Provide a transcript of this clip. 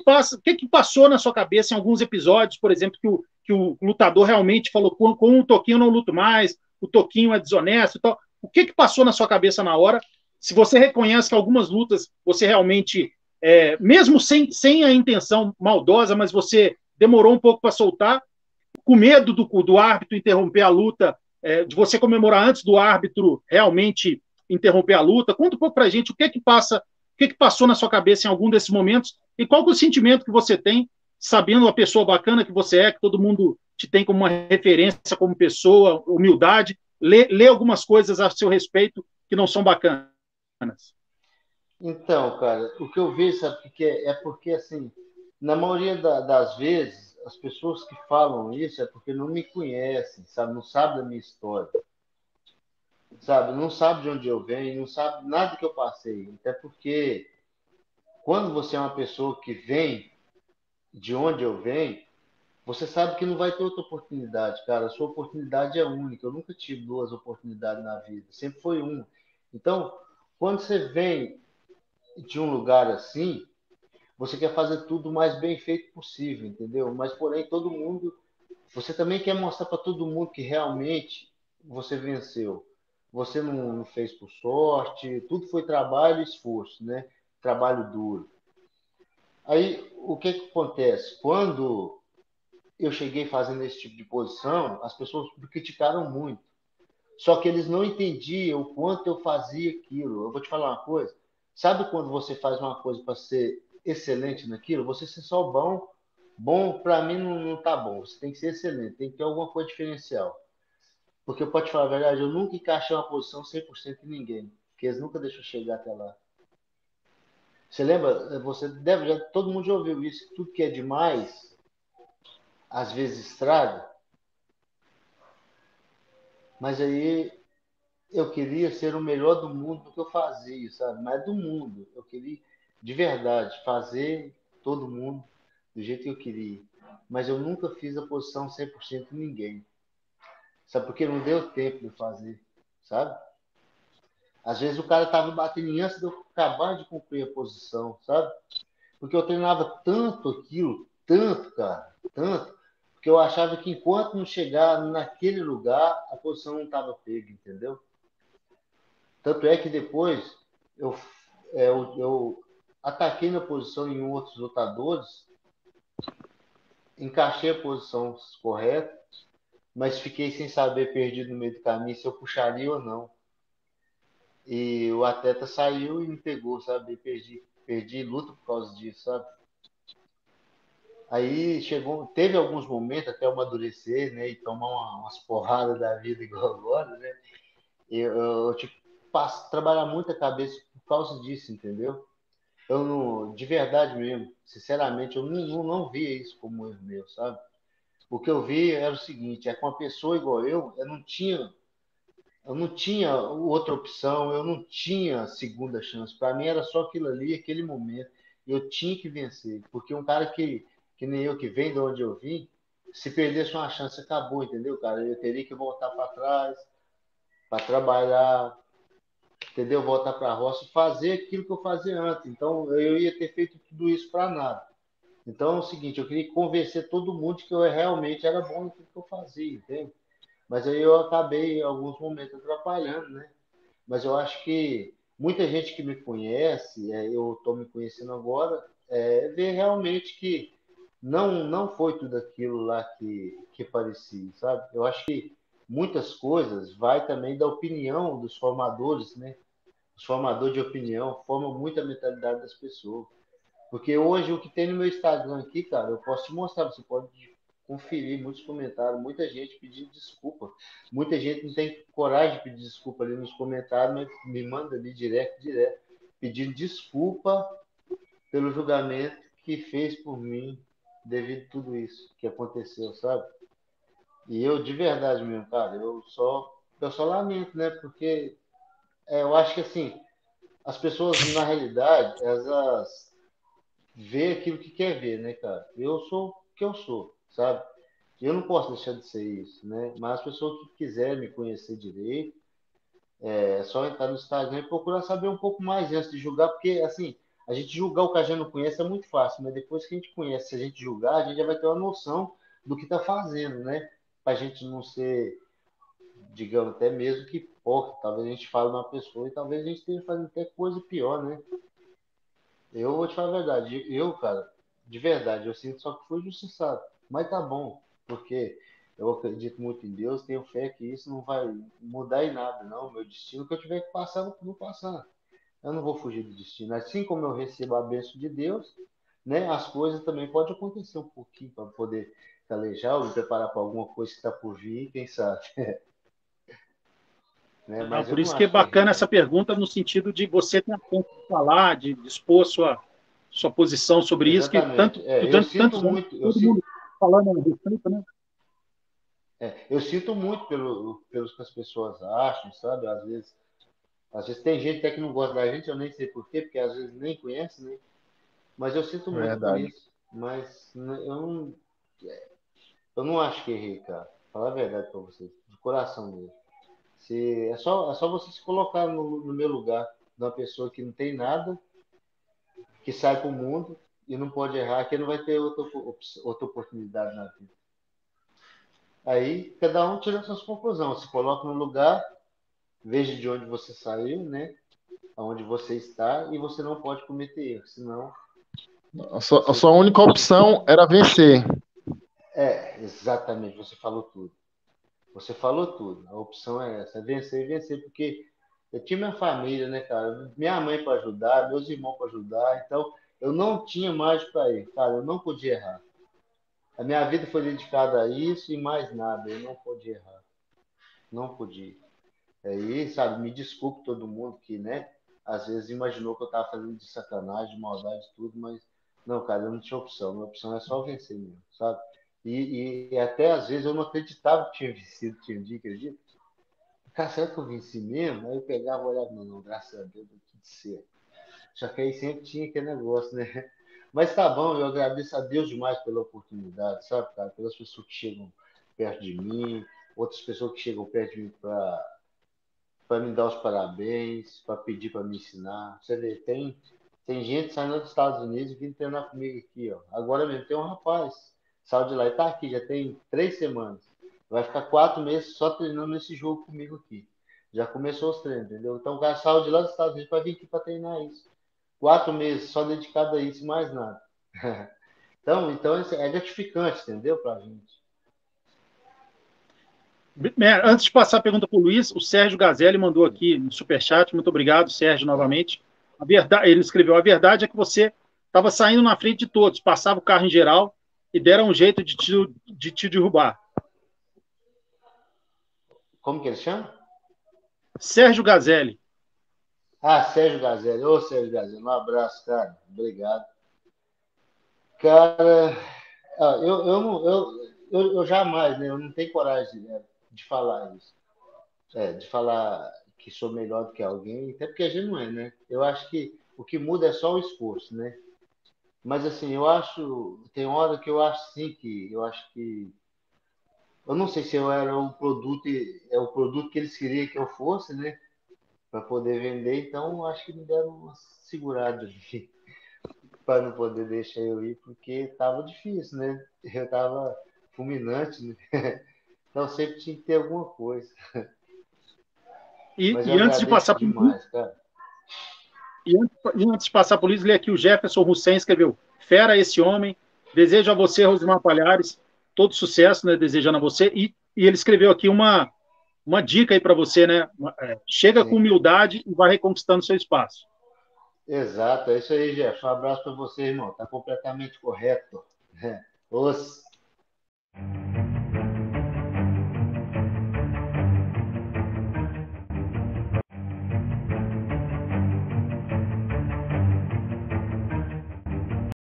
passa, o que que passou na sua cabeça em alguns episódios, por exemplo, que o lutador realmente falou com o Toquinho eu não luto mais, o Toquinho é desonesto e tal. O que que passou na sua cabeça na hora? Se você reconhece que algumas lutas você realmente, mesmo sem a intenção maldosa, mas você demorou um pouco para soltar, com medo do árbitro interromper a luta, de você comemorar antes do árbitro realmente interromper a luta. Conta um pouco para a gente o que que passa, o que que passou na sua cabeça em algum desses momentos e qual que é o sentimento que você tem, sabendo a pessoa bacana que você é, que todo mundo te tem como uma referência como pessoa, humildade, lê algumas coisas a seu respeito que não são bacanas. Então, cara, o que eu vejo, sabe, porque é porque, assim, na maioria das vezes, as pessoas que falam isso é porque não me conhecem, sabe, não sabem da minha história, sabe, não sabe de onde eu venho, não sabe nada que eu passei. Até porque quando você é uma pessoa que vem de onde eu venho, você sabe que não vai ter outra oportunidade, cara. A sua oportunidade é única. Eu nunca tive duas oportunidades na vida, sempre foi uma. Então, quando você vem de um lugar assim, você quer fazer tudo o mais bem feito possível, entendeu? Mas, porém, todo mundo. Você também quer mostrar para todo mundo que realmente você venceu. Você não fez por sorte, tudo foi trabalho e esforço, né? Trabalho duro. Aí, o que que acontece? Quando eu cheguei fazendo esse tipo de posição, as pessoas me criticaram muito. Só que eles não entendiam o quanto eu fazia aquilo. Eu vou te falar uma coisa. Sabe quando você faz uma coisa para ser excelente naquilo? Você ser só bom, bom para mim não tá bom. Você tem que ser excelente, tem que ter alguma coisa diferencial. Porque eu posso te falar a verdade, eu nunca encaixei uma posição 100% em ninguém, porque eles nunca deixam chegar até lá. Você lembra? Você deve já, todo mundo já ouviu isso, que tudo que é demais, às vezes estraga. Mas aí eu queria ser o melhor do mundo do que eu fazia, sabe? Mas do mundo. Eu queria, de verdade, fazer todo mundo do jeito que eu queria. Mas eu nunca fiz a posição 100% em ninguém. Sabe? Porque não deu tempo de fazer, sabe? Às vezes o cara tava batendo em antes de eu acabar de cumprir a posição, sabe? Porque eu treinava tanto aquilo, tanto, cara, tanto, porque eu achava que enquanto não chegar naquele lugar, a posição não estava pega, entendeu? Tanto é que depois eu, eu ataquei na posição em outros lutadores, encaixei a posição correta, mas fiquei sem saber, perdido no meio do caminho, se eu puxaria ou não. E o atleta saiu e me pegou, sabe? Perdi luta por causa disso, sabe? Aí chegou, teve alguns momentos até eu amadurecer, né? E tomar umas porradas da vida igual agora, né? Eu tipo, trabalhar muito a cabeça por causa disso, entendeu? Eu não, de verdade mesmo, sinceramente, eu não via isso como um erro meu, sabe? O que eu vi era o seguinte, é com uma pessoa igual eu não tinha outra opção, eu não tinha segunda chance. Para mim era só aquilo ali, aquele momento. Eu tinha que vencer, porque um cara que nem eu, que vem de onde eu vim, se perdesse uma chance, acabou, entendeu, cara? Eu teria que voltar para trás, para trabalhar, entendeu? Voltar para a roça e fazer aquilo que eu fazia antes. Então eu ia ter feito tudo isso para nada. Então é o seguinte, eu queria convencer todo mundo que eu realmente era bom no que eu fazia, entende? Mas aí eu acabei, em alguns momentos, atrapalhando, né? Mas eu acho que muita gente que me conhece, eu estou me conhecendo agora, vê realmente que não foi tudo aquilo lá que parecia, sabe? Eu acho que muitas coisas vai também da opinião dos formadores, né? Os formadores de opinião formam muito a mentalidade das pessoas. Porque hoje o que tem no meu Instagram aqui, cara, eu posso te mostrar, você pode conferir muitos comentários, muita gente pedindo desculpa. Muita gente não tem coragem de pedir desculpa ali nos comentários, mas me manda ali direto, pedindo desculpa pelo julgamento que fez por mim devido a tudo isso que aconteceu, sabe? E eu, de verdade mesmo, cara, eu só lamento, né? Porque eu acho que assim, as pessoas, na realidade, elas vê aquilo que quer ver, né, cara? Eu sou o que eu sou, sabe? Eu não posso deixar de ser isso, né? Mas as pessoas que quiserem me conhecer direito, é só entrar no Instagram e procurar saber um pouco mais antes de julgar, porque, assim, a gente julgar o que a gente não conhece é muito fácil, mas depois que a gente conhece, se a gente julgar, a gente já vai ter uma noção do que está fazendo, né? Para a gente não ser, digamos, até mesmo que hipócrita. Talvez a gente fale uma pessoa e talvez a gente esteja fazendo até coisa pior, né? Eu vou te falar a verdade. Eu, cara, de verdade, eu sinto só que fui injustiçado. Mas tá bom, porque eu acredito muito em Deus, tenho fé que isso não vai mudar em nada, não. Meu destino, que eu tiver que passar, eu vou passar. Eu não vou fugir do destino. Assim como eu recebo a bênção de Deus, né, as coisas também podem acontecer um pouquinho para poder calejar ou me preparar para alguma coisa que está por vir, quem sabe. Né? Não, Mas eu por não isso que é acho que é rei, bacana não. essa pergunta, no sentido de você ter a chance de falar, de expor sua posição sobre isso, que Exatamente. durante tantos anos, todo mundo falando a respeito, né? Eu sinto muito pelos que as pessoas acham, sabe? Às vezes tem gente até que não gosta da gente, eu nem sei por quê, porque às vezes nem conhece, né? Mas eu sinto muito por Verdade. isso. Mas eu não acho que errei, cara. Falar a verdade pra você, de coração mesmo. É só você se colocar no meu lugar, de uma pessoa que não tem nada, que sai pro mundo e não pode errar, que não vai ter outra oportunidade na vida. Aí cada um tira suas conclusões, se coloca no lugar, veja de onde você saiu, né? Aonde você está, e você não pode cometer erro, senão A você. sua única opção era vencer. Exatamente, você falou tudo. Você falou tudo. A opção é essa, é vencer e vencer, porque eu tinha minha família, né, cara? Minha mãe para ajudar, meus irmãos para ajudar, então eu não tinha mais para ir, cara, eu não podia errar. A minha vida foi dedicada a isso e mais nada, eu não podia errar, não podia. Aí, sabe, me desculpe todo mundo que, né, às vezes imaginou que eu estava fazendo de sacanagem, de maldade, tudo, mas não, cara, eu não tinha opção. Minha opção é só vencer mesmo, sabe? E até às vezes eu não acreditava que tinha vencido, tinha dia, acredita? Cara, será que eu venci mesmo? Aí eu pegava e olhava, não, não, graças a Deus, deu tudo certo. Só que aí sempre tinha aquele negócio, né? Mas tá bom, eu agradeço a Deus demais pela oportunidade, sabe, cara? Pelas pessoas que chegam perto de mim, outras pessoas que chegam perto de mim para me dar os parabéns, para pedir para me ensinar. Você vê, tem gente saindo dos Estados Unidos e vindo treinar comigo aqui, ó. Agora mesmo tem um rapaz, saiu de lá e tá aqui, já tem 3 semanas. Vai ficar 4 meses só treinando esse jogo comigo aqui. Já começou os treinos, entendeu? Então o cara saiu de lá dos Estados Unidos para vir aqui para treinar isso. 4 meses só dedicado a isso, mais nada. Então é gratificante, entendeu, pra gente. Antes de passar a pergunta para o Luiz, o Sérgio Gazelli mandou aqui no Superchat. Muito obrigado, Sérgio, novamente. Ele escreveu: a verdade é que você estava saindo na frente de todos, passava o carro em geral e deram um jeito de te derrubar. Como que ele chama? Sérgio Gazelli. Ah, Sérgio Gazelli. Ô, Sérgio Gazelli, um abraço, cara. Obrigado. Cara, eu jamais, né? Eu não tenho coragem, né, de falar isso. De falar que sou melhor do que alguém, até porque a gente não é, né? Eu acho que o que muda é só o esforço, né? Mas assim, eu acho, tem hora que eu acho sim que eu acho que eu não sei se eu era um produto, é o produto que eles queriam que eu fosse, né? Para poder vender, então eu acho que me deram uma segurada ali para não poder deixar eu ir, porque estava difícil, né? Eu estava fulminante, né? Então sempre tinha que ter alguma coisa. Mas eu E antes de agradeço passar por demais, cara. E antes de passar por isso, ler aqui o Jefferson Hussein escreveu: fera esse homem, desejo a você, Rosimar Palhares, todo sucesso, né? Desejando a você. E ele escreveu aqui uma dica aí para você, né? Chega com Sim. humildade e vai reconquistando seu espaço. Exato, é isso aí, Jeff. Um abraço para você, irmão. Tá completamente correto. Os.